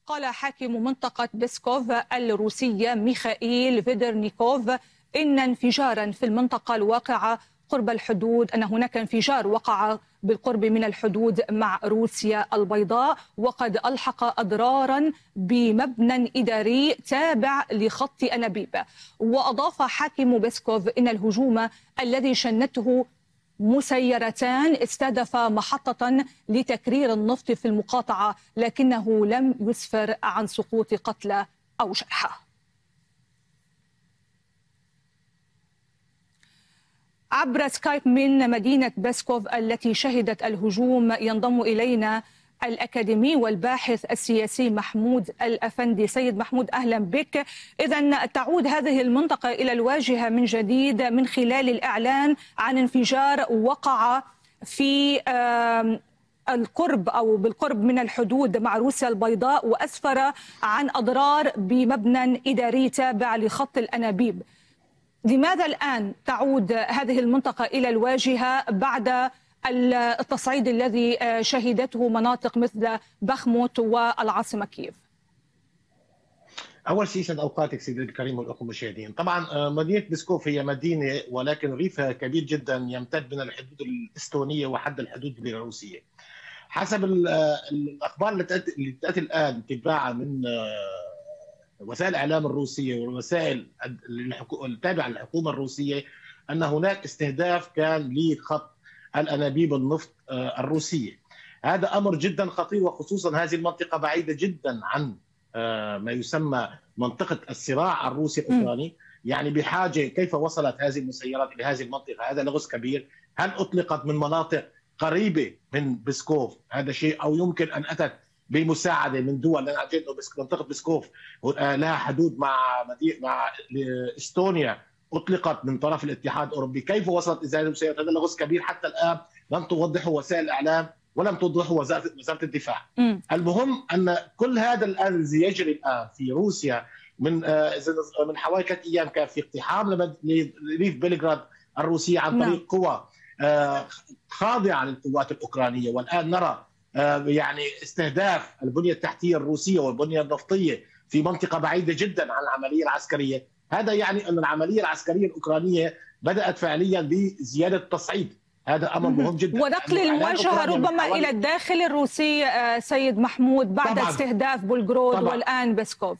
قال حاكم منطقة بيسكوف الروسية ميخائيل فيدرنيكوف إن انفجارا في المنطقة الواقعة قرب الحدود، أن هناك انفجار وقع بالقرب من الحدود مع روسيا البيضاء وقد ألحق أضرارا بمبنى إداري تابع لخط أنابيب. وأضاف حاكم بيسكوف إن الهجوم الذي شنته مسيرتان استهدف محطة لتكرير النفط في المقاطعة، لكنه لم يسفر عن سقوط قتلى أو جرحى. عبر سكايب من مدينة بيسكوف التي شهدت الهجوم ينضم إلينا الأكاديمي والباحث السياسي محمود الأفندي. سيد محمود، أهلا بك. إذن تعود هذه المنطقة إلى الواجهة من جديد من خلال الإعلان عن انفجار وقع في القرب أو بالقرب من الحدود مع روسيا البيضاء وأسفر عن أضرار بمبنى إداري تابع لخط الأنابيب. لماذا الآن تعود هذه المنطقة إلى الواجهة بعد التصعيد الذي شهدته مناطق مثل بخموت والعاصمة كييف؟ أول شيء يسعد أوقاتك سيدي الكريم والأخوة المشاهدين. طبعا مدينة بيسكوف هي مدينة ولكن ريفها كبير جدا يمتد من الحدود الإستونية وحد الحدود البيلاروسية. حسب الأخبار اللي تأتي الآن تباعا من وسائل الإعلام الروسية والوسائل التابعة للحكومة الروسية أن هناك استهداف كان لخط الأنابيب النفط الروسية. هذا أمر جدا خطير، وخصوصا هذه المنطقة بعيدة جدا عن ما يسمى منطقة الصراع الروسي الأوكراني. يعني بحاجة كيف وصلت هذه المسيرات إلى هذه المنطقة؟ هذا لغز كبير. هل أطلقت من مناطق قريبة من بيسكوف؟ هذا شيء، أو يمكن أن أتت بمساعدة من دول. لأن منطقة بيسكوف لها حدود مع إستونيا، أطلقت من طرف الاتحاد الأوروبي. كيف وصلت إلى هذه المسيرات؟ هذا لغز كبير حتى الآن لم توضحه وسائل الإعلام ولم توضحه وزارة الدفاع. المهم أن كل هذا الآن الذي يجري الآن في روسيا من حوالي 3 أيام كان في اقتحام لريف بلغراد الروسية عن طريق قوى خاضعة للقوات الأوكرانية. والآن نرى يعني استهداف البنية التحتية الروسية والبنية النفطية في منطقة بعيدة جدا عن العملية العسكرية. هذا يعني أن العملية العسكرية الأوكرانية بدأت فعليا بزيادة التصعيد. هذا أمر مهم جدا. ونقل المواجهة ربما إلى الداخل الروسي سيد محمود بعد طبعاً استهداف بولغرود والآن بيسكوف.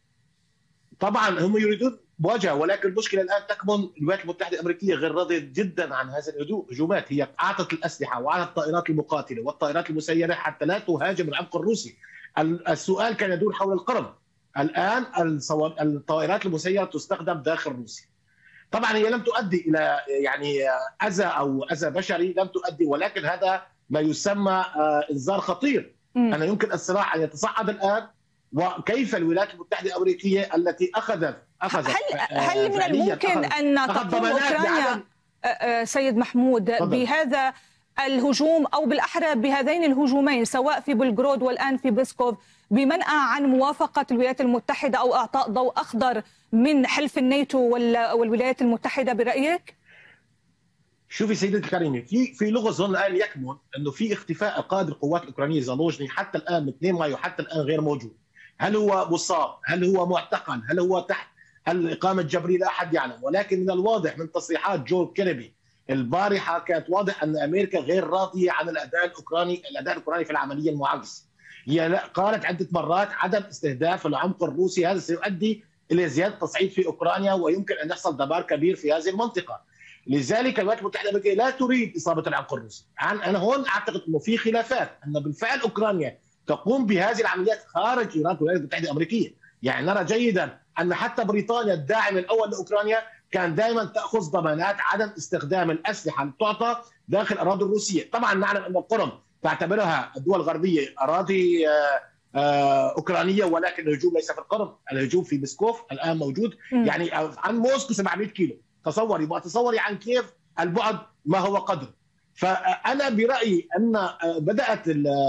طبعا هم يريدون مواجهة، ولكن المشكلة الآن تكمن الولايات المتحدة الأمريكية غير راضية جدا عن هذه الهجومات. هي أعطت الأسلحة وأعطت الطائرات المقاتلة والطائرات المسيرة حتى لا تهاجم العمق الروسي. السؤال كان يدور حول القرم. الآن الطائرات المسيرة تستخدم داخل روسيا. طبعا هي لم تؤدي إلى يعني أذى أو أذى بشري، لم تؤدي، ولكن هذا ما يسمى إنذار خطير أن يمكن الصراع أن يتصاعد الآن. وكيف الولايات المتحدة الأمريكية التي أخذت هل من الممكن أن تقوم أوكرانيا سيد محمود بهذا الهجوم أو بالأحرى بهذين الهجومين سواء في بلغرود والآن في بيسكوف بمنأى عن موافقة الولايات المتحدة أو إعطاء ضوء أخضر من حلف الناتو والولايات المتحدة برأيك؟ شوفي سيدتي الكريمة، في لغز هون الآن يكمن أنه في اختفاء قائد القوات الأوكرانية زالوجني حتى الآن من 2 مايو حتى الآن غير موجود. هل هو مصاب؟ هل هو معتقل؟ هل هو تحت الإقامة الجبرية؟ لا أحد يعلم. ولكن من الواضح من تصريحات جو كيربي البارحة كانت واضح أن أمريكا غير راضية عن الأداء الأوكراني في العملية المعاكسة. هي قالت عدة مرات عدم استهداف العمق الروسي هذا سيؤدي إلى زيادة التصعيد في أوكرانيا ويمكن أن يحصل دمار كبير في هذه المنطقة. لذلك الولايات المتحدة الأمريكية لا تريد إصابة العمق الروسي. أنا هون أعتقد أنه في خلافات، أن بالفعل أوكرانيا تقوم بهذه العمليات خارج إيران الولايات المتحدة الأمريكية. يعني نرى جيدا أن حتى بريطانيا الداعم الأول لأوكرانيا كان دائما تأخذ ضمانات عدم استخدام الأسلحة اللي تعطى داخل الأراضي الروسية. طبعا نعلم أن القرم تعتبرها الدول الغربية أراضي أوكرانية، ولكن الهجوم ليس في القرم، الهجوم في بيسكوف الآن موجود. يعني عن موسكو 700 كيلو، تصوري عن كيف البعد ما هو قدر. فأنا برأيي أن بدأت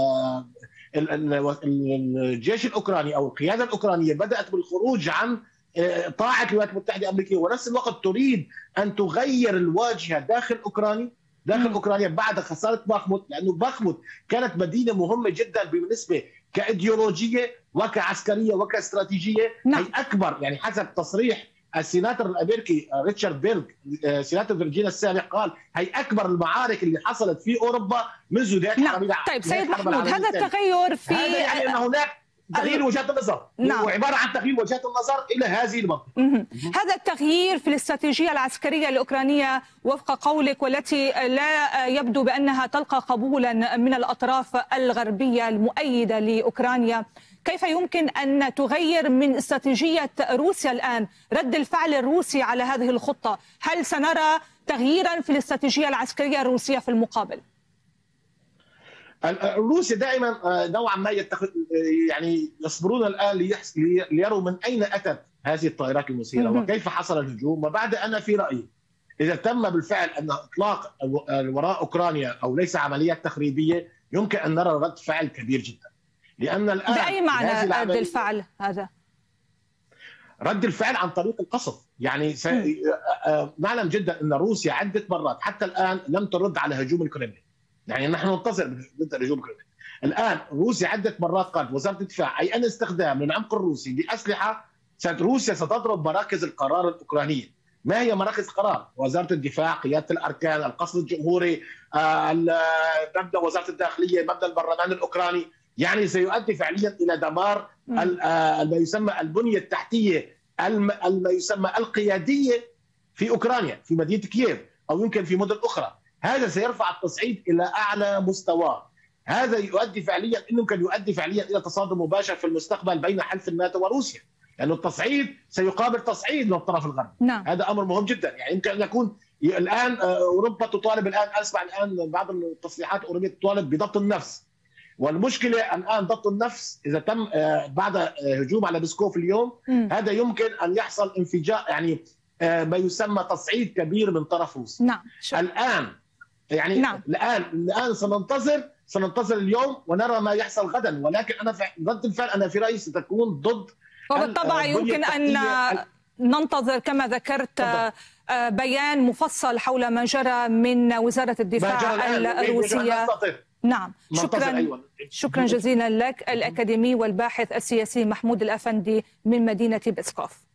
الجيش الأوكراني أو القيادة الأوكرانية بدأت بالخروج عن طاعة الولايات المتحدة الأمريكية، ونفس الوقت تريد أن تغير الواجهة داخل أوكرانيا بعد خسارة باخموت، لأنه باخموت كانت مدينة مهمة جدا بالنسبة كايديولوجيه وكعسكريه وكاستراتيجيه. هي اكبر، يعني حسب تصريح السيناتور الامريكي ريتشارد بيرغ سيناتور فيرجينيا السابق، قال هي اكبر المعارك اللي حصلت في اوروبا منذ ذات الحرب. طيب سيد محمود، هذا التغير في هذا يعني ان هناك تغيير وجهات النظر، وعباره عن تغيير وجهات النظر الى هذه المنطقه. هذا التغيير في الاستراتيجيه العسكريه الاوكرانيه وفق قولك، والتي لا يبدو بانها تلقى قبولا من الاطراف الغربيه المؤيده لاوكرانيا، كيف يمكن ان تغير من استراتيجيه روسيا الان، رد الفعل الروسي على هذه الخطه؟ هل سنرى تغييرا في الاستراتيجيه العسكريه الروسيه في المقابل؟ روسيا دائما نوعا ما يعني يصبرون الان ليروا من اين اتت هذه الطائرات المسيره وكيف حصل الهجوم. وبعد انا في رايي اذا تم بالفعل ان اطلاق وراء اوكرانيا او ليس عمليات تخريبيه، يمكن ان نرى رد فعل كبير جدا. لان الان باي معنى رد الفعل هذا؟ رد الفعل عن طريق القصف. يعني نعلم جدا ان روسيا عده مرات حتى الان لم ترد على هجوم الكرملين. يعني نحن ننتظر ضد الهجوم الكرملين. الان روسيا عده مرات قالت وزاره الدفاع اي ان استخدام للعمق الروسي باسلحه روسيا ستضرب مراكز القرار الاوكرانيه. ما هي مراكز القرار؟ وزاره الدفاع، قياده الاركان، القصر الجمهوري، مبنى وزاره الداخليه، مبنى البرلمان الاوكراني. يعني سيؤدي فعليا الى دمار ما يسمى البنيه التحتيه، ما يسمى القياديه في اوكرانيا، في مدينه كييف او يمكن في مدن اخرى. هذا سيرفع التصعيد الى اعلى مستوى. هذا يؤدي فعليا يمكن يؤدي فعليا الى تصادم مباشر في المستقبل بين حلف الناتو وروسيا، لانه التصعيد سيقابل تصعيد من الطرف الغربي. هذا امر مهم جدا. يعني يمكن ان يكون الان اوروبا تطالب، الان اسمع الان بعض التصريحات الاوروبيه تطالب بضبط النفس. والمشكله الان ضبط النفس اذا تم بعد هجوم على بسكوف اليوم، هذا يمكن ان يحصل انفجار، يعني ما يسمى تصعيد كبير من طرف روسيا. الان يعني الان سننتظر اليوم ونرى ما يحصل غدا. ولكن انا رد الفعل انا في رايي ستكون ضد. وبالطبع يمكن ان ننتظر كما ذكرت بيان مفصل حول ما جرى من وزاره الدفاع الروسيه. نعم، شكرا جزيلا لك الأكاديمي والباحث السياسي محمود الأفندي من مدينة بسكوف.